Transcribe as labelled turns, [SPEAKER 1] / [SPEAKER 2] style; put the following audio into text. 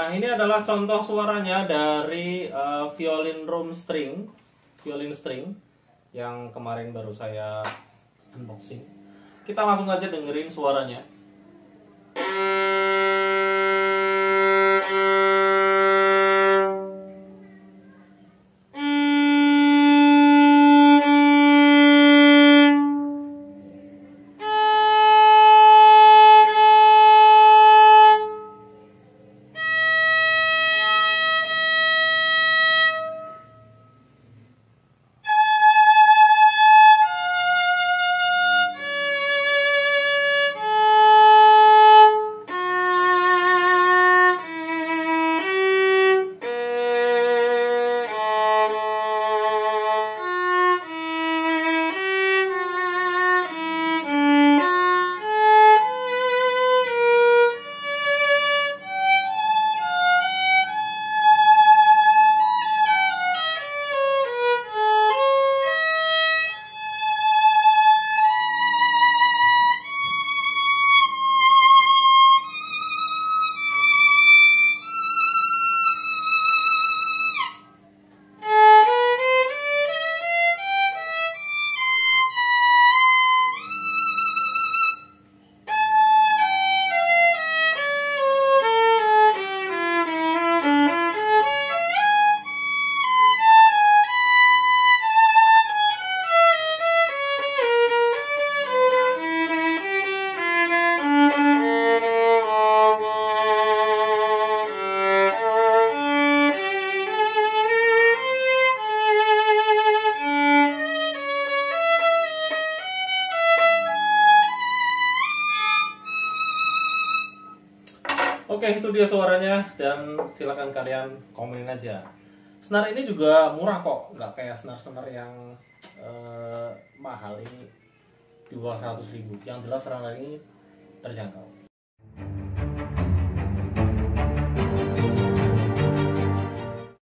[SPEAKER 1] Nah, ini adalah contoh suaranya dari violin string yang kemarin baru saya unboxing. Kita langsung aja dengerin suaranya. Oke, itu dia suaranya dan silakan kalian komenin aja. Senar ini juga murah kok, nggak kayak senar-senar yang mahal ini di bawah 100.000. Yang jelas senar ini terjangkau.